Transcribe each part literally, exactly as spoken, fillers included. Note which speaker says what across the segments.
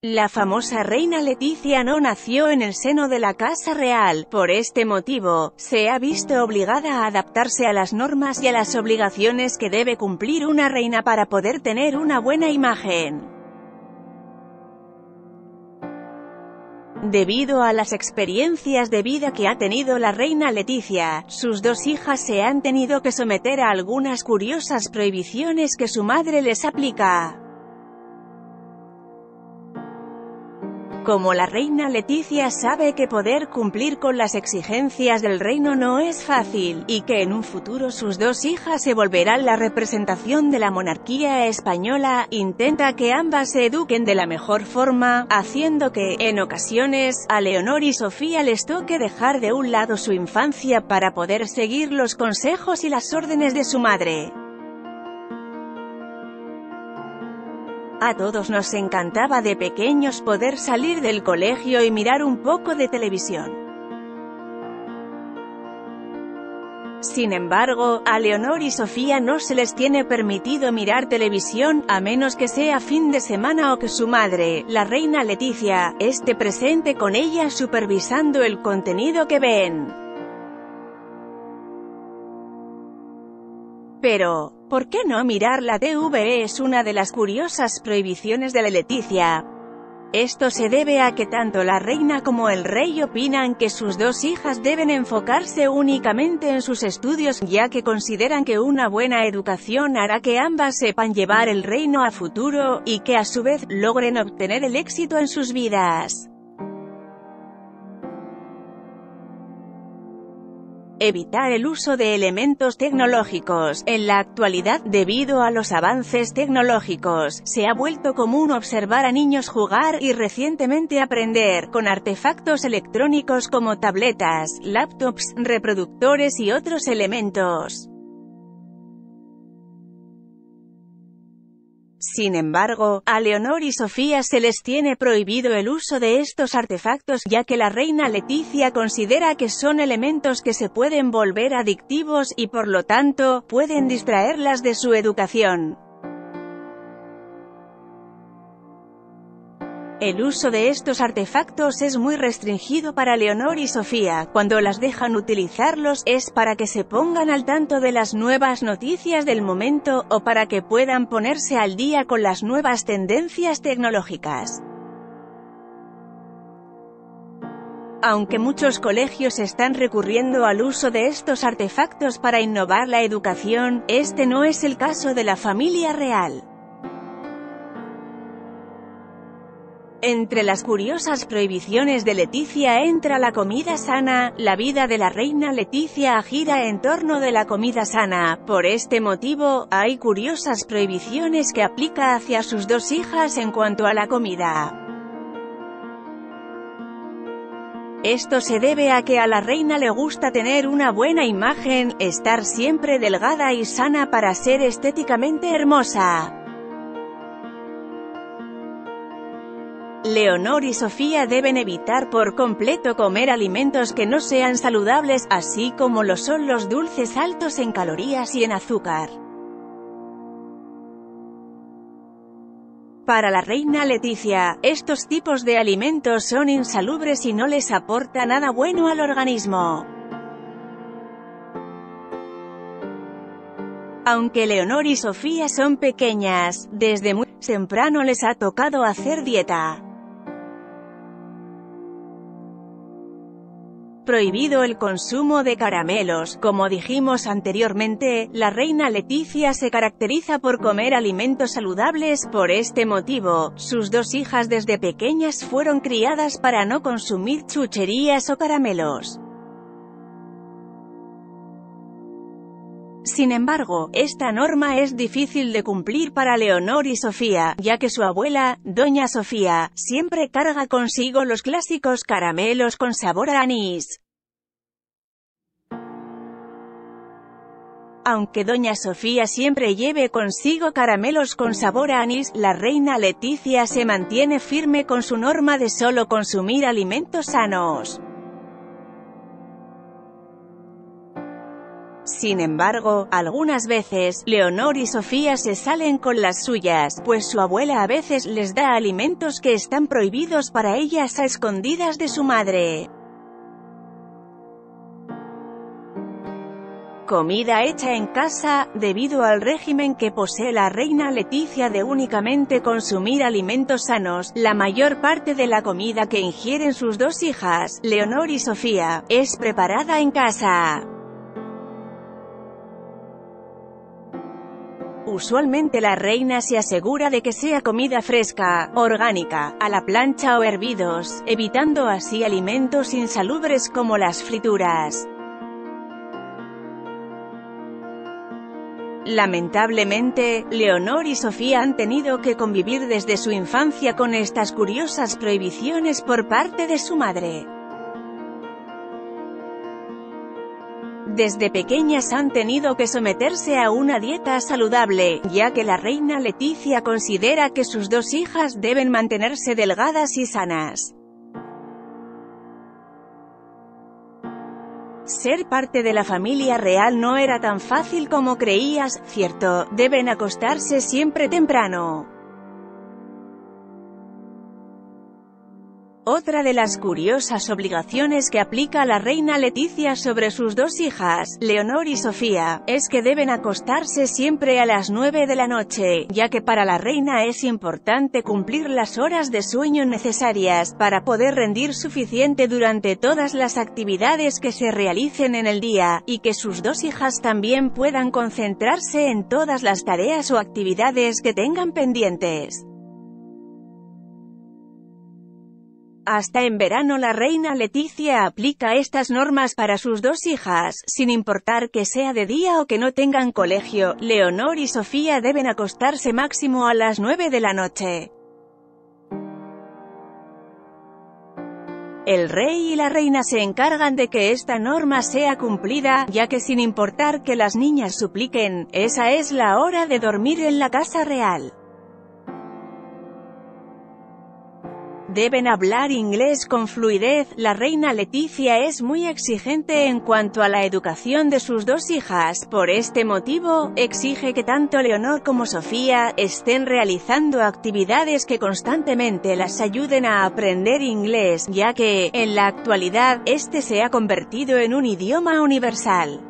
Speaker 1: La famosa reina Letizia no nació en el seno de la casa real. Por este motivo, se ha visto obligada a adaptarse a las normas y a las obligaciones que debe cumplir una reina para poder tener una buena imagen. Debido a las experiencias de vida que ha tenido la reina Letizia, sus dos hijas se han tenido que someter a algunas curiosas prohibiciones que su madre les aplica. Como la reina Letizia sabe que poder cumplir con las exigencias del reino no es fácil, y que en un futuro sus dos hijas se volverán la representación de la monarquía española, intenta que ambas se eduquen de la mejor forma, haciendo que, en ocasiones, a Leonor y Sofía les toque dejar de un lado su infancia para poder seguir los consejos y las órdenes de su madre. A todos nos encantaba de pequeños poder salir del colegio y mirar un poco de televisión. Sin embargo, a Leonor y Sofía no se les tiene permitido mirar televisión, a menos que sea fin de semana o que su madre, la reina Letizia, esté presente con ellas supervisando el contenido que ven. Pero, ¿por qué no mirar la T V? Es una de las curiosas prohibiciones de la Letizia. Esto se debe a que tanto la reina como el rey opinan que sus dos hijas deben enfocarse únicamente en sus estudios, ya que consideran que una buena educación hará que ambas sepan llevar el reino a futuro, y que a su vez, logren obtener el éxito en sus vidas. Evitar el uso de elementos tecnológicos. En la actualidad, debido a los avances tecnológicos, se ha vuelto común observar a niños jugar, y recientemente aprender, con artefactos electrónicos como tabletas, laptops, reproductores y otros elementos. Sin embargo, a Leonor y Sofía se les tiene prohibido el uso de estos artefactos, ya que la reina Letizia considera que son elementos que se pueden volver adictivos, y por lo tanto, pueden distraerlas de su educación. El uso de estos artefactos es muy restringido para Leonor y Sofía. Cuando las dejan utilizarlos, es para que se pongan al tanto de las nuevas noticias del momento, o para que puedan ponerse al día con las nuevas tendencias tecnológicas. Aunque muchos colegios están recurriendo al uso de estos artefactos para innovar la educación, este no es el caso de la familia real. Entre las curiosas prohibiciones de Letizia entra la comida sana. La vida de la reina Letizia gira en torno de la comida sana. Por este motivo, hay curiosas prohibiciones que aplica hacia sus dos hijas en cuanto a la comida. Esto se debe a que a la reina le gusta tener una buena imagen, estar siempre delgada y sana para ser estéticamente hermosa. Leonor y Sofía deben evitar por completo comer alimentos que no sean saludables, así como lo son los dulces altos en calorías y en azúcar. Para la reina Letizia, estos tipos de alimentos son insalubres y no les aporta nada bueno al organismo. Aunque Leonor y Sofía son pequeñas, desde muy temprano les ha tocado hacer dieta. Prohibido el consumo de caramelos. Como dijimos anteriormente, la reina Letizia se caracteriza por comer alimentos saludables. Por este motivo, sus dos hijas desde pequeñas fueron criadas para no consumir chucherías o caramelos. Sin embargo, esta norma es difícil de cumplir para Leonor y Sofía, ya que su abuela, doña Sofía, siempre carga consigo los clásicos caramelos con sabor a anís. Aunque doña Sofía siempre lleve consigo caramelos con sabor a anís, la reina Letizia se mantiene firme con su norma de solo consumir alimentos sanos. Sin embargo, algunas veces, Leonor y Sofía se salen con las suyas, pues su abuela a veces les da alimentos que están prohibidos para ellas a escondidas de su madre. Comida hecha en casa. Debido al régimen que posee la reina Letizia de únicamente consumir alimentos sanos, la mayor parte de la comida que ingieren sus dos hijas, Leonor y Sofía, es preparada en casa. Usualmente la reina se asegura de que sea comida fresca, orgánica, a la plancha o hervidos, evitando así alimentos insalubres como las frituras. Lamentablemente, Leonor y Sofía han tenido que convivir desde su infancia con estas curiosas prohibiciones por parte de su madre. Desde pequeñas han tenido que someterse a una dieta saludable, ya que la reina Letizia considera que sus dos hijas deben mantenerse delgadas y sanas. Ser parte de la familia real no era tan fácil como creías, cierto, deben acostarse siempre temprano. Otra de las curiosas obligaciones que aplica la reina Letizia sobre sus dos hijas, Leonor y Sofía, es que deben acostarse siempre a las nueve de la noche, ya que para la reina es importante cumplir las horas de sueño necesarias, para poder rendir suficiente durante todas las actividades que se realicen en el día, y que sus dos hijas también puedan concentrarse en todas las tareas o actividades que tengan pendientes. Hasta en verano la reina Letizia aplica estas normas para sus dos hijas, sin importar que sea de día o que no tengan colegio. Leonor y Sofía deben acostarse máximo a las nueve de la noche. El rey y la reina se encargan de que esta norma sea cumplida, ya que sin importar que las niñas supliquen, esa es la hora de dormir en la casa real. Deben hablar inglés con fluidez. La reina Letizia es muy exigente en cuanto a la educación de sus dos hijas, por este motivo, exige que tanto Leonor como Sofía estén realizando actividades que constantemente las ayuden a aprender inglés, ya que, en la actualidad, este se ha convertido en un idioma universal.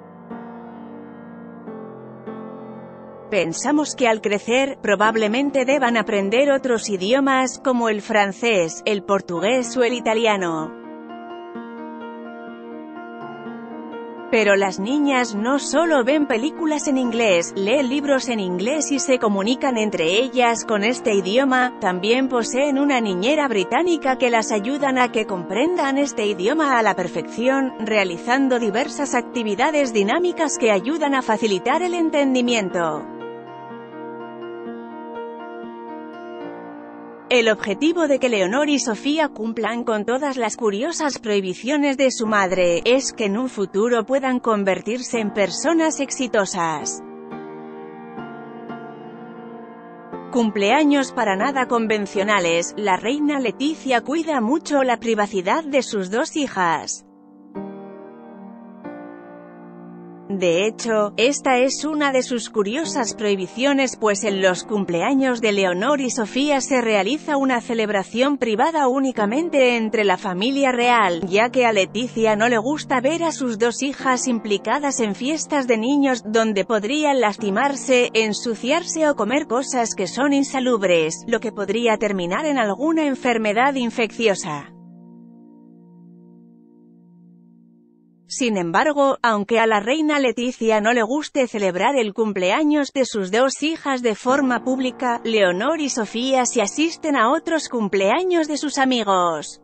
Speaker 1: Pensamos que al crecer, probablemente deban aprender otros idiomas, como el francés, el portugués o el italiano. Pero las niñas no solo ven películas en inglés, leen libros en inglés y se comunican entre ellas con este idioma, también poseen una niñera británica que las ayudan a que comprendan este idioma a la perfección, realizando diversas actividades dinámicas que ayudan a facilitar el entendimiento. El objetivo de que Leonor y Sofía cumplan con todas las curiosas prohibiciones de su madre, es que en un futuro puedan convertirse en personas exitosas. Cumpleaños para nada convencionales. La reina Letizia cuida mucho la privacidad de sus dos hijas. De hecho, esta es una de sus curiosas prohibiciones, pues en los cumpleaños de Leonor y Sofía se realiza una celebración privada únicamente entre la familia real, ya que a Letizia no le gusta ver a sus dos hijas implicadas en fiestas de niños, donde podrían lastimarse, ensuciarse o comer cosas que son insalubres, lo que podría terminar en alguna enfermedad infecciosa. Sin embargo, aunque a la reina Letizia no le guste celebrar el cumpleaños de sus dos hijas de forma pública, Leonor y Sofía sí asisten a otros cumpleaños de sus amigos.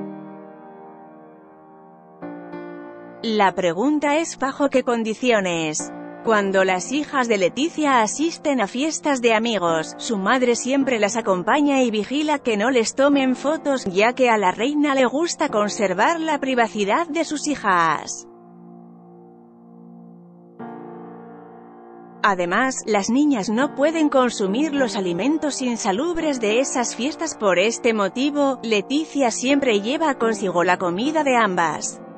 Speaker 1: La pregunta es ¿bajo qué condiciones? Cuando las hijas de Letizia asisten a fiestas de amigos, su madre siempre las acompaña y vigila que no les tomen fotos, ya que a la reina le gusta conservar la privacidad de sus hijas. Además, las niñas no pueden consumir los alimentos insalubres de esas fiestas. Por este motivo, Letizia siempre lleva consigo la comida de ambas.